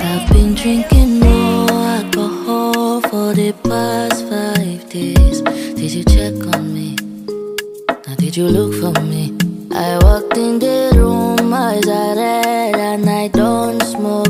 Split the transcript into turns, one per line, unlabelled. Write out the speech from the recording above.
I've been drinking more alcohol for the past 5 days. Did you check on me? Now did you look for me? I walked in the